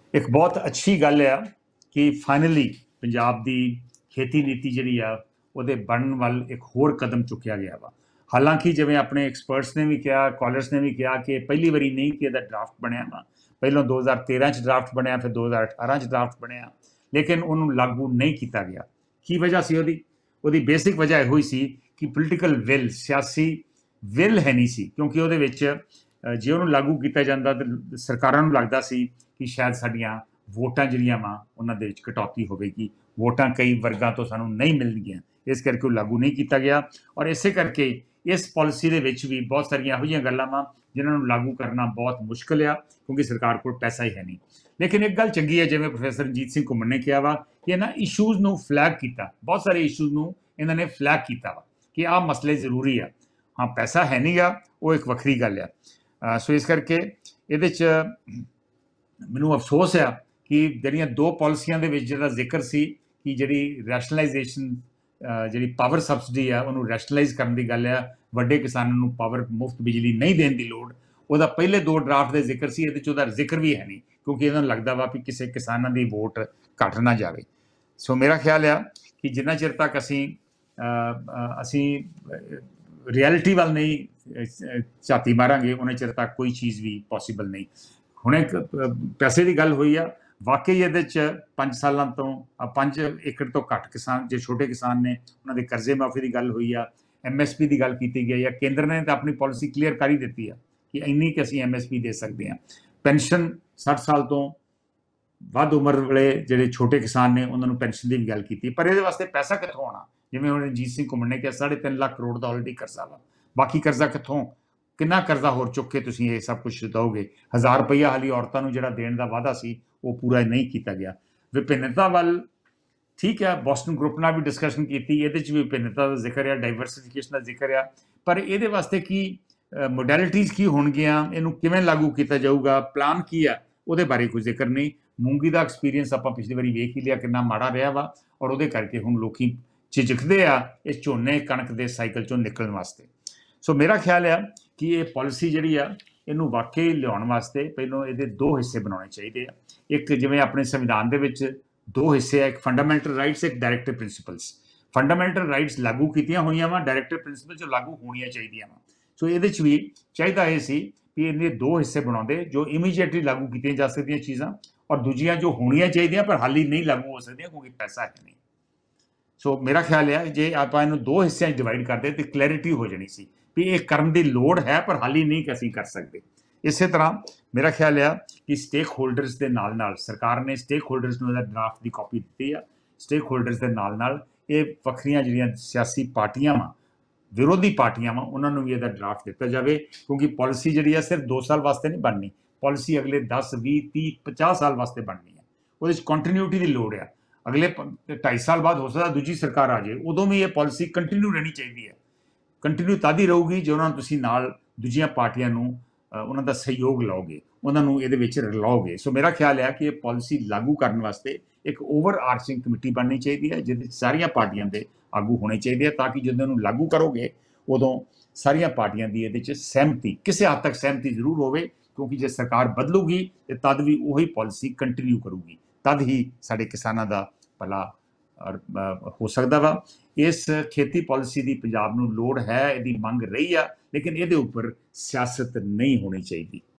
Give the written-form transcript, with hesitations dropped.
एक बहुत अच्छी गल है कि फाइनली पंजाब की खेती नीति जी ਉਹਦੇ ਬਣਨ ਵੱਲ एक होर कदम चुकया गया वा। हालांकि जिवें अपने एक्सपर्ट्स ने भी कहा, कॉलर्स ने भी कहा कि पहली बारी नहीं कि ਇਹਦਾ ड्राफ्ट बनया वा। ਪਹਿਲਾਂ 2013 ਚ ड्राफ्ट बनया, फिर 2018 ਚ ड्राफ्ट बनया, लेकिन ਉਹਨੂੰ लागू नहीं किया गया। की वजह सी ਉਹਦੀ बेसिक वजह ਇਹੋ ਹੀ ਸੀ कि पोलिटिकल विल, सियासी विल है नहीं सी, क्योंकि ਉਹਦੇ ਵਿੱਚ ਜੇ ਉਹਨੂੰ लागू किया ਜਾਂਦਾ ਤਾਂ ਸਰਕਾਰਾਂ ਨੂੰ ਲੱਗਦਾ ਸੀ कि शायद ਸਾਡੀਆਂ ਵੋਟਾਂ ਜਿਹੜੀਆਂ ਵਾ ਉਹਨਾਂ ਦੇ ਵਿੱਚ ਕਟੌਤੀ ਹੋਵੇਗੀ, ਵੋਟਾਂ ਕਈ ਵਰਗਾਂ ਤੋਂ ਸਾਨੂੰ ਨਹੀਂ ਮਿਲਣਗੀਆਂ, ਇਸ ਕਰਕੇ ਉਹ ਲਾਗੂ ਨਹੀਂ ਕੀਤਾ ਗਿਆ। ਔਰ ਇਸੇ ਕਰਕੇ ਇਸ ਪਾਲਿਸੀ ਦੇ ਵਿੱਚ ਵੀ ਬਹੁਤ ਸਾਰੀਆਂ ਇਹੋ ਜਿਹੀਆਂ ਗੱਲਾਂ ਵਾ ਜਿਨ੍ਹਾਂ ਨੂੰ ਲਾਗੂ ਕਰਨਾ ਬਹੁਤ ਮੁਸ਼ਕਿਲ ਆ, ਕਿਉਂਕਿ ਸਰਕਾਰ ਕੋਲ ਪੈਸਾ ਹੀ ਹੈ ਨਹੀਂ। ਲੇਕਿਨ ਇੱਕ ਗੱਲ ਚੰਗੀ ਹੈ, ਜਿਵੇਂ ਪ੍ਰੋਫੈਸਰ ਰਣਜੀਤ ਸਿੰਘ ਘੁੰਮਣ ਨੇ ਕਿਹਾ ਵਾ ਕਿ ਇਹਨਾਂ ਇਸ਼ੂਜ਼ ਨੂੰ ਫਲੈਗ ਕੀਤਾ, ਬਹੁਤ ਸਾਰੇ ਇਸ਼ੂਜ਼ ਨੂੰ ਇਹਨਾਂ ਨੇ ਫਲੈਗ ਕੀਤਾ ਵਾ ਕਿ ਆਹ ਮਸਲੇ ਜ਼ਰੂਰੀ ਆ। ਹਾਂ, ਪੈਸਾ ਹੈ ਨਹੀਂ ਗਾ, ਉਹ ਇੱਕ ਵੱਖਰੀ ਗੱਲ ਆ। ਸੋ ਇਸ ਕਰਕੇ ਇਹਦੇ 'ਚ ਮੈਨੂੰ ਅਫਸੋਸ ਆ ਕਿ ਜਿਹੜੀਆਂ ਦੋ ਪਾਲਿਸੀਆਂ ਦੇ ਵਿੱਚ ਜਿਹੜਾ ਜ਼ਿਕਰ ਸੀ ਕਿ ਜਿਹੜੀ ਰੈਸ਼ਨਲਾਈਜੇਸ਼ਨ, ਜਿਹੜੀ ਪਾਵਰ ਸਬਸਿਡੀ ਆ ਉਹਨੂੰ ਰੈਸ਼ਨਲਾਈਜ਼ ਕਰਨ ਦੀ ਗੱਲ ਆ, ਵੱਡੇ ਕਿਸਾਨਾਂ ਨੂੰ ਪਾਵਰ ਮੁਫਤ ਬਿਜਲੀ ਨਹੀਂ ਦੇਣ ਦੀ ਲੋੜ, ਉਹਦਾ ਪਹਿਲੇ ਦੋ ਡਰਾਫਟ ਦੇ ਜ਼ਿਕਰ ਸੀ, ਇਹਦੇ 'ਚ ਉਹਦਾ ਜ਼ਿਕਰ ਵੀ ਹੈ ਨਹੀਂ, ਕਿਉਂਕਿ ਇਹਨਾਂ ਨੂੰ ਲੱਗਦਾ ਵਾ ਵੀ ਕਿਸੇ ਕਿਸਾਨਾਂ ਦੀ ਵੋਟ ਘੱਟ ਨਾ ਜਾਵੇ। ਸੋ ਮੇਰਾ ਖਿਆਲ ਆ ਕਿ ਜਿੰਨਾ ਚਿਰ ਤੱਕ ਅਸੀਂ ਰਿਐਲਿਟੀ ਵੱਲ ਨਹੀਂ ਝਾਤੀ ਮਾਰਾਂਗੇ, ਉਹਨਾਂ ਚਿਰ ਤੱਕ ਕੋਈ ਚੀਜ਼ ਵੀ ਪੋਸੀਬਲ ਨਹੀਂ। ਹੁਣ ਇੱਕ ਪੈਸੇ ਦੀ ਗੱਲ ਹੋਈ ਆ, ਵਾਕਈ ਇਹਦੇ 'ਚ 5 ਸਾਲਾਂ ਤੋਂ 5 ਏਕੜ ਤੋਂ ਘੱਟ ਕਿਸਾਨ ਜੇ ਛੋਟੇ ਕਿਸਾਨ ਨੇ ਉਹਨਾਂ ਦੇ ਕਰਜ਼ੇ ਮਾਫੀ ਦੀ ਗੱਲ ਹੋਈ ਆ, MSP ਦੀ ਗੱਲ ਕੀਤੀ ਗਈ ਆ। ਕੇਂਦਰ ਨੇ ਤਾਂ ਆਪਣੀ ਪਾਲਿਸੀ ਕਲੀਅਰ ਕਰ ਹੀ ਦਿੱਤੀ ਆ ਕਿ ਇੰਨੀ ਕਿ ਅਸੀਂ MSP ਦੇ ਸਕਦੇ ਹਾਂ। ਪੈਨਸ਼ਨ 60 ਸਾਲ ਤੋਂ ਵੱਧ ਉਮਰ ਵਾਲੇ ਜਿਹੜੇ ਛੋਟੇ ਕਿਸਾਨ ਨੇ ਉਹਨਾਂ ਨੂੰ ਪੈਨਸ਼ਨ ਦੀ ਵੀ ਗੱਲ ਕੀਤੀ, ਪਰ ਇਹਦੇ ਵਾਸਤੇ ਪੈਸਾ ਕਿੱਥੋਂ ਆਉਣਾ? ਜਿਵੇਂ ਹੁਣ ਰਣਜੀਤ ਸਿੰਘ ਘੁੰਮਣ ਨੇ ਕਿਹਾ 3.5 ਲੱਖ ਕਰੋੜ ਦਾ ਆਲਰੇਡੀ ਕਰਜ਼ਾ ਵਾ, ਬਾਕੀ ਕਰਜ਼ਾ ਕਿੱਥੋਂ, ਕਿੰਨਾ ਕਰਜ਼ਾ ਹੋਰ ਚੁੱਕ ਕੇ ਤੁਸੀਂ ਇਹ ਸਭ ਕੁਝ ਦਿਓਗੇ? 1000 ਰੁਪਈਆ ਹਾਲੀ ਔਰਤਾਂ ਨੂੰ ਜਿਹੜਾ ਦੇਣ ਦਾ ਵਾਅਦਾ ਸੀ ਉਹ ਪੂਰਾ ਨਹੀਂ ਕੀਤਾ ਗਿਆ। ਵਿਭਿੰਨਤਾ ਵੱਲ ਠੀਕ ਹੈ, ਬੋਸਟਨ ਗਰੁੱਪ ਨਾਲ ਵੀ ਡਿਸਕਸ਼ਨ ਕੀਤੀ, ਇਹਦੇ 'ਚ ਵੀ ਵਿਭਿੰਨਤਾ ਦਾ ਜ਼ਿਕਰ ਆ, ਡਾਈਵਰਸਿਫਿਕੇਸ਼ਨ ਦਾ ਜ਼ਿਕਰ ਆ, ਪਰ ਇਹਦੇ ਵਾਸਤੇ ਕੀ ਮੋਡੈਲਿਟੀਜ਼ ਕੀ ਹੋਣਗੀਆਂ, ਇਹਨੂੰ ਕਿਵੇਂ ਲਾਗੂ ਕੀਤਾ ਜਾਊਗਾ, ਪਲਾਨ ਕੀ ਆ, ਉਹਦੇ ਬਾਰੇ ਕੋਈ ਜ਼ਿਕਰ ਨਹੀਂ। ਮੂੰਗੀ ਦਾ ਐਕਸਪੀਰੀਅੰਸ ਆਪਾਂ ਪਿਛਲੀ ਵਾਰੀ ਵੇਖ ਹੀ ਲਿਆ ਕਿੰਨਾ ਮਾੜਾ ਰਿਹਾ ਵਾ, ਔਰ ਉਹਦੇ ਕਰਕੇ ਹੁਣ ਲੋਕੀ ਝਿਜਕਦੇ ਆ ਇਸ ਝੋਨੇ ਕਣਕ ਦੇ ਸਾਈਕਲ 'ਚੋਂ ਨਿਕਲਣ ਵਾਸਤੇ। ਸੋ ਮੇਰਾ ਖਿਆਲ ਆ ਕਿ ਇਹ ਪਾਲਿਸੀ ਜਿਹੜੀ ਆ ਇਹਨੂੰ ਵਾਕਈ ਲਿਆਉਣ ਵਾਸਤੇ ਪਹਿਲਾਂ ਇਹਦੇ ਦੋ ਹਿੱਸੇ ਬਣਾਉਣੇ ਚਾਹੀਦੇ ਆ। ਇੱਕ ਜਿਵੇਂ ਆਪਣੇ ਸੰਵਿਧਾਨ ਦੇ ਵਿੱਚ ਦੋ ਹਿੱਸੇ ਆ, ਇੱਕ ਫੰਡਾਮੈਂਟਲ ਰਾਈਟਸ, ਇੱਕ ਡਾਇਰੈਕਟਿਵ ਪ੍ਰਿੰਸੀਪਲਸ। ਫੰਡਾਮੈਂਟਲ ਰਾਈਟਸ ਲਾਗੂ ਕੀਤੀਆਂ ਹੋਈਆਂ ਵਾ, ਡਾਇਰੈਕਟਿਵ ਪ੍ਰਿੰਸੀਪਲ 'ਚ ਲਾਗੂ ਹੋਣੀਆਂ ਚਾਹੀਦੀਆਂ ਵਾ। ਸੋ ਇਹਦੇ 'ਚ ਵੀ ਚਾਹੀਦਾ ਇਹ ਸੀ ਕਿ ਇਹਦੇ ਦੋ ਹਿੱਸੇ ਬਣਾਉਂਦੇ, ਜੋ ਇਮੀਡੀਏਟਲੀ ਲਾਗੂ ਕੀਤੀਆਂ ਜਾ ਸਕਦੀਆਂ ਚੀਜ਼ਾਂ, ਔਰ ਦੂਜੀਆਂ ਜੋ ਹੋਣੀਆਂ ਚਾਹੀਦੀਆਂ ਪਰ ਹਾਲੀ ਨਹੀਂ ਲਾਗੂ ਹੋ ਸਕਦੀਆਂ ਕਿਉਂਕਿ ਪੈਸਾ ਹੈ ਨਹੀਂ। ਸੋ ਮੇਰਾ ਖਿਆਲ ਹੈ ਜੇ ਆਪਾਂ ਇਹਨੂੰ ਦੋ ਹਿੱਸਿਆਂ 'ਚ ਡਿਵਾਈਡ ਕਰਦੇ ਤਾਂ ਕਲੈਰਿਟੀ ਹੋ ਜਾਣੀ ਸੀ ਵੀ ਇਹ ਕਰਨ ਦੀ ਲੋੜ ਹੈ ਪਰ ਹਾਲੀ ਨਹੀਂ ਕਿ ਅਸੀਂ ਕਰ ਸਕਦੇ। ਇਸੇ ਤਰ੍ਹਾਂ ਮੇਰਾ ਖਿਆਲ ਆ ਕਿ ਸਟੇਕ ਹੋਲਡਰਸ ਦੇ ਨਾਲ ਨਾਲ ਸਰਕਾਰ ਨੇ ਸਟੇਕ ਹੋਲਡਰਸ ਨੂੰ ਇਹਦਾ ਡਰਾਫਟ ਦੀ ਕਾਪੀ ਦਿੱਤੀ ਆ। ਸਟੇਕ ਹੋਲਡਰਸ ਦੇ ਨਾਲ ਨਾਲ ਇਹ ਵੱਖਰੀਆਂ ਜਿਹੜੀਆਂ ਸਿਆਸੀ ਪਾਰਟੀਆਂ ਵਾ, ਵਿਰੋਧੀ ਪਾਰਟੀਆਂ ਵਾ, ਉਹਨਾਂ ਨੂੰ ਵੀ ਇਹਦਾ ਡਰਾਫਟ ਦਿੱਤਾ ਜਾਵੇ, ਕਿਉਂਕਿ ਪਾਲਿਸੀ ਜਿਹੜੀ ਆ ਸਿਰਫ 2 ਸਾਲ ਵਾਸਤੇ ਨਹੀਂ ਬਣਨੀ, ਪਾਲਿਸੀ ਅਗਲੇ 10, 20, 30, 50 ਸਾਲ ਵਾਸਤੇ ਬਣਨੀ ਹੈ। ਉਹਦੇ 'ਚ ਕੰਟੀਨਿਊਟੀ ਦੀ ਲੋੜ ਆ। ਅਗਲੇ 2.5 ਸਾਲ ਬਾਅਦ ਹੋ ਸਕਦਾ ਦੂਜੀ ਸਰਕਾਰ ਆ ਜਾਏ, ਉਦੋਂ ਵੀ ਇਹ ਪਾਲਿਸੀ ਕੰਟੀਨਿਊ ਰਹਿਣੀ ਚਾਹੀਦੀ ਹੈ। ਕੰਟੀਨਿਊ ਤਦ ਹੀ ਰਹੂਗੀ ਜੇ ਉਹਨਾਂ ਨੂੰ ਤੁਸੀਂ ਨਾਲ ਦੂਜੀਆਂ ਪਾਰਟੀਆਂ ਨੂੰ ਉਹਨਾਂ ਦਾ ਸਹਿਯੋਗ ਲਓਗੇ, ਉਹਨਾਂ ਨੂੰ ਇਹਦੇ ਵਿੱਚ ਰਲਾਓਗੇ। ਸੋ ਮੇਰਾ ਖਿਆਲ ਹੈ ਕਿ ਇਹ ਪਾਲਿਸੀ ਲਾਗੂ ਕਰਨ ਵਾਸਤੇ ਇੱਕ ਓਵਰ ਆਰਚਿੰਗ ਕਮੇਟੀ ਬਣਨੀ ਚਾਹੀਦੀ ਹੈ, ਜਿਹਦੇ ਵਿੱਚ ਸਾਰੀਆਂ ਪਾਰਟੀਆਂ ਦੇ ਆਗੂ ਹੋਣੇ ਚਾਹੀਦੇ ਆ, ਤਾਂ ਕਿ ਜਦੋਂ ਇਹਨੂੰ ਲਾਗੂ ਕਰੋਗੇ ਉਦੋਂ ਸਾਰੀਆਂ ਪਾਰਟੀਆਂ ਦੀ ਇਹਦੇ 'ਚ ਸਹਿਮਤੀ, ਕਿਸੇ ਹੱਦ ਤੱਕ ਸਹਿਮਤੀ ਜ਼ਰੂਰ ਹੋਵੇ, ਕਿਉਂਕਿ ਜੇ ਸਰਕਾਰ ਬਦਲੂਗੀ ਤੇ ਤਦ ਵੀ ਉਹੀ ਪਾਲਿਸੀ ਕੰਟੀਨਿਊ ਕਰੂਗੀ, ਤਦ ਹੀ ਸਾਡੇ ਕਿਸਾਨਾਂ ਦਾ ਭਲਾ ਹੋ ਸਕਦਾ ਵਾ। ਇਸ ਖੇਤੀ ਪਾਲਿਸੀ ਦੀ ਪੰਜਾਬ ਨੂੰ ਲੋੜ ਹੈ, ਇਹਦੀ ਮੰਗ ਰਹੀ ਆ, ਲੇਕਿਨ ਇਹਦੇ ਉੱਪਰ ਸਿਆਸਤ ਨਹੀਂ ਹੋਣੀ ਚਾਹੀਦੀ।